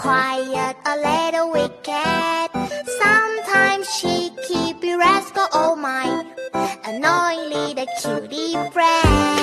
quiet, a little wicked. Sometimes she keep rascal, oh my, annoying little cutie friend.